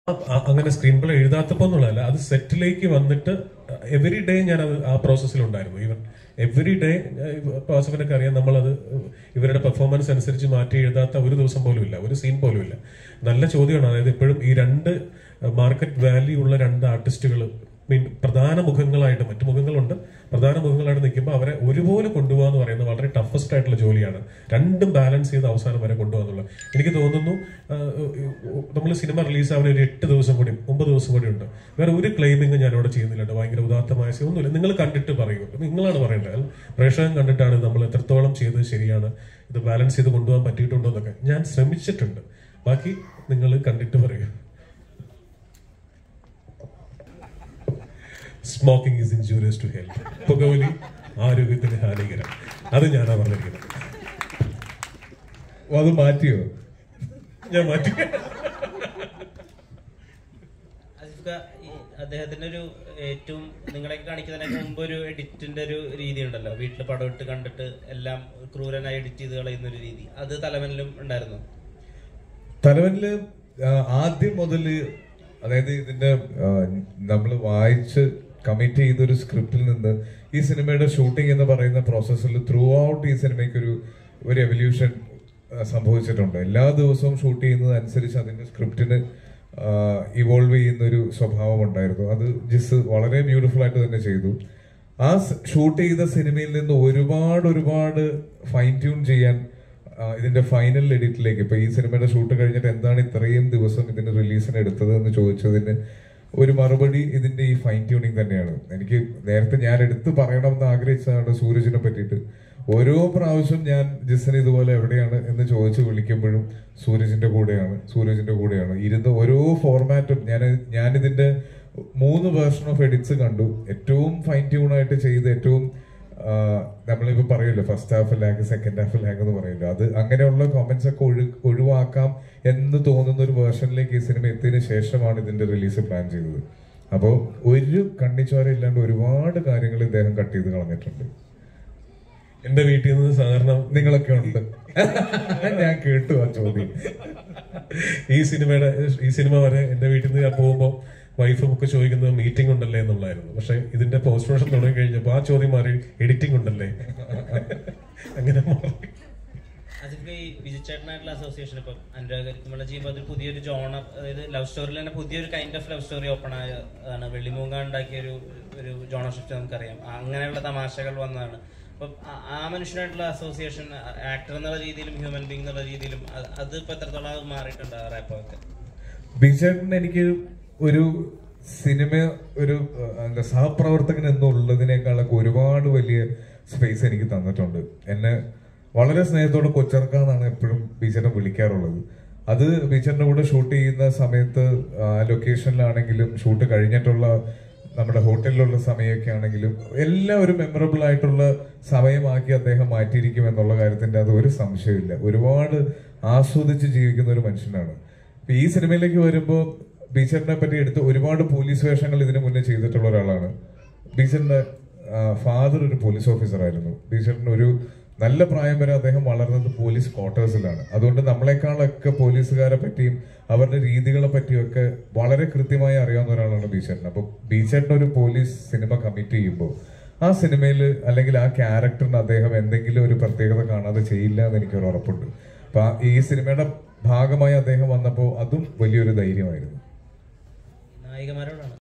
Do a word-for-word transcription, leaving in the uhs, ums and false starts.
അങ്ങനെ screen play എഴുതാത്തപ്പോ എന്നുള്ളതല്ല, അത് സെറ്റിലേക്ക് വന്നിട്ട് എവറി ഡേ ഞാൻ അത് ആ പ്രോസസ്സിലുണ്ടായിരുന്നു. ഈവൻ എവറി ഡേ വാസവനൊക്കെ അറിയാം, നമ്മളത് ഇവരുടെ പെർഫോമൻസ് അനുസരിച്ച് മാറ്റി എഴുതാത്ത ഒരു ദിവസം പോലും ഇല്ല, ഒരു സീൻ പോലും ഇല്ല. നല്ല ചോദ്യമാണ്. അതായത് എപ്പോഴും ഈ രണ്ട് മാർക്കറ്റ് വാല്യൂ ഉള്ള രണ്ട് ആർട്ടിസ്റ്റുകൾ മീൻ പ്രധാന മുഖങ്ങളായിട്ട്, മറ്റു മുഖങ്ങളുണ്ട്, പ്രധാന മുഖങ്ങളായിട്ട് നിൽക്കുമ്പോൾ അവരെ ഒരുപോലെ കൊണ്ടുപോകുക എന്ന് പറയുന്നത് വളരെ ടഫസ്റ്റ് ആയിട്ടുള്ള ജോലിയാണ്. രണ്ടും ബാലൻസ് ചെയ്ത് അവസാനം വരെ കൊണ്ടുപോകാന്നുള്ളത്. എനിക്ക് തോന്നുന്നു നമ്മൾ സിനിമ റിലീസാവുന്ന ഒരു എട്ട് ദിവസം കൂടി ഒമ്പത് ദിവസം കൂടി ഉണ്ട്. വേറെ ഒരു ക്ലെയിമിങ് ഞാൻ ഇവിടെ ചെയ്യുന്നില്ല. ഭയങ്കര ഉദാത്തമായ ഒന്നുമില്ല. നിങ്ങൾ കണ്ടിട്ട് പറയൂ, നിങ്ങളാണ് പറയേണ്ടത്. പ്രേക്ഷകൻ കണ്ടിട്ടാണ് നമ്മൾ എത്രത്തോളം ചെയ്തത് ശരിയാണ്, ഇത് ബാലൻസ് ചെയ്ത് കൊണ്ടുപോകാൻ പറ്റിയിട്ടുണ്ടോ എന്നൊക്കെ. ഞാൻ ശ്രമിച്ചിട്ടുണ്ട്, ബാക്കി നിങ്ങൾ കണ്ടിട്ട് പറയൂ. Smoking is injurious to health. പുകവലി ആരോഗ്യത്തിന് ഹാനികരം. അത് ഞാനാ പറഞ്ഞിരിക്കുന്നത്. അത് മാറ്റിയോ? ഞാൻ മാറ്റി. അദ്ദേഹത്തിന്റെ ഒരു ഏറ്റവും നിങ്ങളെ കാണിക്കുന്നതിനൊക്കെ മുമ്പ് ഒരു എഡിറ്റിന്റെ ഒരു രീതി ഉണ്ടല്ലോ, വീട്ടിൽ പടം ഇട്ട് കണ്ടിട്ട് എല്ലാം ക്രൂരനായി എഡിറ്റ് ചെയ്ത് കളയുന്ന ഒരു രീതി, അത് തലവനിലും ഉണ്ടായിരുന്നു. തലവനില് ആദ്യം മുതല്, അതായത് ഇതിന്റെ നമ്മൾ വായിച്ച് കമ്മിറ്റ് ചെയ്തൊരു സ്ക്രിപ്റ്റിൽ നിന്ന് ഈ സിനിമയുടെ ഷൂട്ടിംഗ് എന്ന് പറയുന്ന പ്രോസസ്സിൽ ത്രൂ ഔട്ട് ഈ സിനിമയ്ക്ക് ഒരു ഒരു എവല്യൂഷൻ സംഭവിച്ചിട്ടുണ്ട്. എല്ലാ ദിവസവും ഷൂട്ട് ചെയ്യുന്നത് അനുസരിച്ച് അതിന്റെ സ്ക്രിപ്റ്റിന് ഇവോൾവ് ചെയ്യുന്ന ഒരു സ്വഭാവം ഉണ്ടായിരുന്നു. അത് ജിസ് വളരെ ബ്യൂട്ടിഫുൾ ആയിട്ട് തന്നെ ചെയ്തു. ആ ഷൂട്ട് ചെയ്ത സിനിമയിൽ നിന്ന് ഒരുപാട് ഒരുപാട് ഫൈൻ ട്യൂൺ ചെയ്യാൻ ഇതിന്റെ ഫൈനൽ എഡിറ്റിലേക്ക്, ഇപ്പൊ ഈ സിനിമയുടെ ഷൂട്ട് കഴിഞ്ഞിട്ട് എന്താണ് ഇത്രയും ദിവസം ഇതിന്റെ റിലീസിന് എടുത്തത് എന്ന് ചോദിച്ചതിന് ഒരു മറുപടി ഇതിന്റെ ഈ ഫൈൻ ട്യൂണിങ് തന്നെയാണ്. എനിക്ക് നേരത്തെ ഞാൻ എടുത്ത് പറയണമെന്ന് ആഗ്രഹിച്ചതാണ് സൂരജിനെ പറ്റിയിട്ട്. ഓരോ പ്രാവശ്യം ഞാൻ ജിസിനെ ഇതുപോലെ എവിടെയാണ് എന്ന് ചോദിച്ച് വിളിക്കുമ്പോഴും സൂരജിന്റെ കൂടെയാണ് സൂരജിന്റെ കൂടെയാണ് ഇരുന്ന് ഓരോ ഫോർമാറ്റും. ഞാൻ ഞാനിതിന്റെ മൂന്ന് വേർഷൻ ഓഫ് എഡിറ്റ്സ് കണ്ടു. ഏറ്റവും ഫൈൻ ട്യൂൺ ആയിട്ട് ചെയ്ത്, ഏറ്റവും നമ്മളിപ്പോ പറയല്ലോ first half lag second half lag എന്ന് പറയല്ലോ, അത് അങ്ങനെയുള്ള കോമന്റ്സ് ഒക്കെ ഒഴി ഒഴിവാക്കാം എന്ന് തോന്നുന്ന ഒരു വേർഷനിലേക്ക് ഈ സിനിമ എത്തിയതിനു ശേഷമാണ് ഇതിന്റെ റിലീസ് പ്ലാൻ ചെയ്തത്. അപ്പോൾ ഒരു കണ്ണിച്ചോര ഇല്ലാണ്ട് ഒരുപാട് കാര്യങ്ങൾ ഇദ്ദേഹം കട്ട് ചെയ്ത് കളഞ്ഞിട്ടുണ്ട്. എന്റെ വീട്ടിൽ നിന്ന് സാധാരണ നിങ്ങളൊക്കെ ഉണ്ട്, ഞാൻ കേട്ടു ആ ചോദ്യം. ഈ സിനിമയുടെ ഈ സിനിമ വരെ എന്റെ വീട്ടിൽ നിന്ന് ഞാൻ പോകുമ്പോ വൈഫും ഒക്കെ ചോദിക്കുന്നത് മീറ്റിംഗ് ഉണ്ടല്ലേ എന്നുള്ളായിരുന്നു. പക്ഷെ ഇതിന്റെ പോസ്റ്റ് പ്രൊഡക്ഷൻ തുടങ്ങി കഴിഞ്ഞപ്പോ ആ ചോദ്യം മാറി എഡിറ്റിംഗ് ഉണ്ടല്ലേ, അങ്ങനെ മാറി. അതിപ്പോ ഈ വിജിച്ചേട്ടനായിട്ടുള്ള അസോസിയേഷൻ ഇപ്പൊ അനുരാഗ് കുമ്പള ചെയ്യുമ്പോൾ അത് പുതിയൊരു ജോണർ, അതായത് ലവ് സ്റ്റോറിൽ തന്നെ പുതിയൊരു kind of love story open ആയതാണ്. വെള്ളിമൂങ്ങ ഉണ്ടാക്കിയ ഒരു ഒരു ജോണർ ഷിഫ്റ്റ് നമുക്കറിയാം. അങ്ങനെയുള്ള തമാശകൾ വന്നതാണ്. അപ്പം ആ മനുഷ്യനായിട്ടുള്ള അസോസിയേഷൻ ആക്ടർ എന്നുള്ള രീതിയിലും ഹ്യൂമൻ ബീങ് എന്നുള്ള രീതിയിലും അത് ഇപ്പൊ എത്രത്തോളം മാറിയിട്ടുണ്ട് റാപ്പൊക്കെ? ബിജേട്ടൻ എനിക്ക് ഒരു സിനിമ ഒരു എന്താ സഹപ്രവർത്തകൻ എന്നുള്ളതിനേക്കാളൊക്കെ ഒരുപാട് വലിയ സ്പേസ് എനിക്ക് തന്നിട്ടുണ്ട്. എന്നെ വളരെ സ്നേഹത്തോടെ കൊച്ചർക്കാന്നാണ് എപ്പോഴും ബീച്ചേട്ടൻ വിളിക്കാറുള്ളത്. അത് ബീച്ചേട്ടൻ്റെ കൂടെ ഷൂട്ട് ചെയ്യുന്ന സമയത്ത് ലൊക്കേഷനിലാണെങ്കിലും ഷൂട്ട് കഴിഞ്ഞിട്ടുള്ള നമ്മുടെ ഹോട്ടലിലുള്ള സമയമൊക്കെ ആണെങ്കിലും എല്ലാം ഒരു മെമ്മറബിൾ ആയിട്ടുള്ള സമയമാക്കി അദ്ദേഹം മാറ്റിയിരിക്കും എന്നുള്ള കാര്യത്തിന്റെ അത് ഒരു സംശയമില്ല. ഒരുപാട് ആസ്വദിച്ച് ജീവിക്കുന്ന ഒരു മനുഷ്യനാണ്. ഈ സിനിമയിലേക്ക് വരുമ്പോൾ ബീച്ചറിനെ പറ്റി എടുത്ത് ഒരുപാട് പോലീസ് വേഷങ്ങൾ ഇതിനു മുന്നേ ചെയ്തിട്ടുള്ള ഒരാളാണ്. ബീച്ചറിന്റെ ഫാദർ ഒരു പോലീസ് ഓഫീസർ ആയിരുന്നു. ബീച്ചറിന് ഒരു നല്ല പ്രായം വരെ അദ്ദേഹം വളർന്നത് പോലീസ് ക്വാർട്ടേഴ്സിലാണ്. അതുകൊണ്ട് നമ്മളെക്കാളൊക്കെ പോലീസുകാരെ പറ്റിയും അവരുടെ രീതികളെ പറ്റിയൊക്കെ വളരെ കൃത്യമായി അറിയാവുന്ന ഒരാളാണ് ബീച്ചേട്ടൻ. അപ്പൊ ബീച്ചേട്ടൻ ഒരു പോലീസ് സിനിമ കമ്മിറ്റ് ചെയ്യുമ്പോൾ ആ സിനിമയിൽ അല്ലെങ്കിൽ ആ ക്യാരക്ടറിന് അദ്ദേഹം എന്തെങ്കിലും ഒരു പ്രത്യേകത കാണാതെ ചെയ്യില്ല എന്ന് എനിക്കൊരു ഉറപ്പുണ്ട്. അപ്പൊ ഈ സിനിമയുടെ ഭാഗമായി അദ്ദേഹം വന്നപ്പോൾ അതും വലിയൊരു ധൈര്യമായിരുന്നു. നായികമാരോടാണ്